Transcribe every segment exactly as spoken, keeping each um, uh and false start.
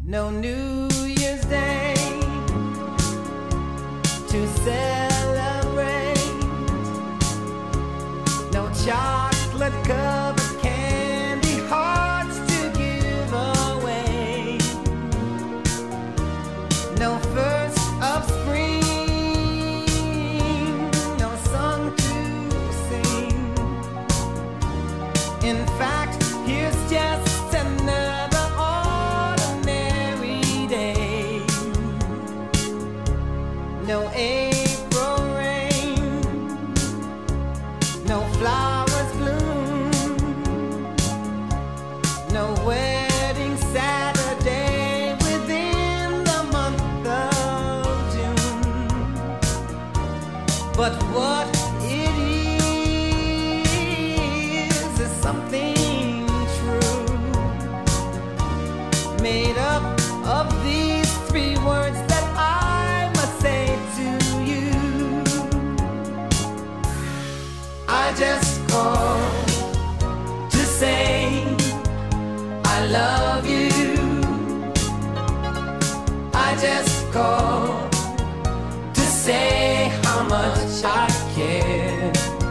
No New Year's Day to celebrate, no chocolate covered candy hearts to give away, no first of spring, no song to sing. In fact, here's just another no April rain, no flowers bloom, no wedding Saturday within the month of June. But what it is is something true, made up of these three words that I must say to you. I just called to say I love you. I just called to say how much I care.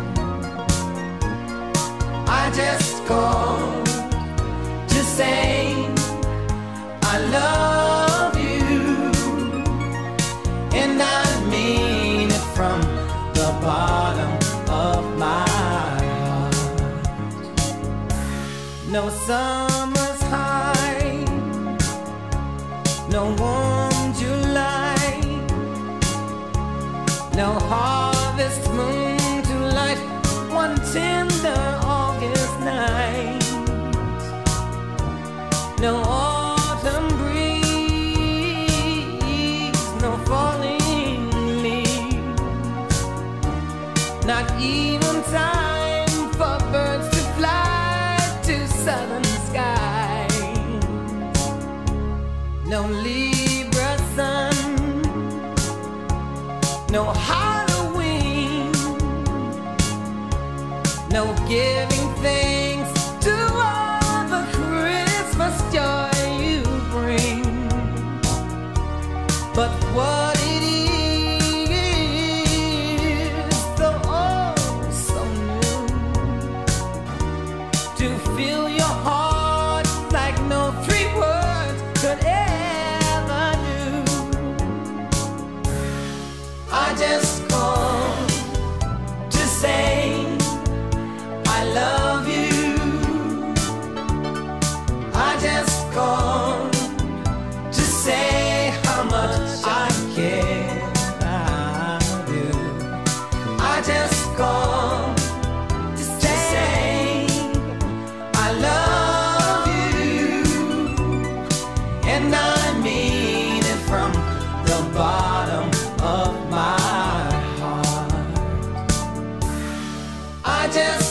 I just called to say I love you, and I mean it from the bottom of my heart. No summer's high, no warm July, no harvest moon to light one tender August night, no autumn breeze, no falling leaves, not even time for birds to fly to southern skies, no Libra sun, no Halloween, no giving thanks to all the Christmas joy you bring. But what it is, though oh so new, to fill your heart like no three words could ever do. I just called to say I love you. I just called to say how much I care. I do. I just called to say I love you, and I mean it from the bottom of my heart. I just